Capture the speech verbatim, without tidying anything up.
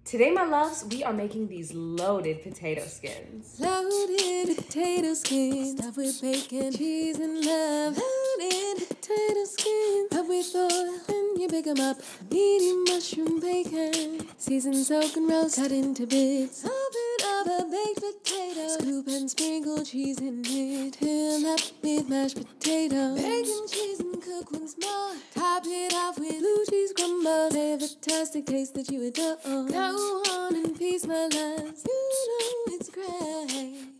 Today, my loves, we are making these loaded potato skins. Loaded potato skins, stuffed with bacon, cheese, and love. Loaded potato skins, stuffed with oil, and you pick them up. Meaty mushroom bacon, seasoned, soak, and roast, cut into bits. Open up a baked potato, scoop and sprinkle cheese in it. Fill up with mashed potato, bacon, cheese, and cook once more. Top it off with blue cheese crumble, fantastic taste that you adore. Go on and feast, my loves, you know it's great.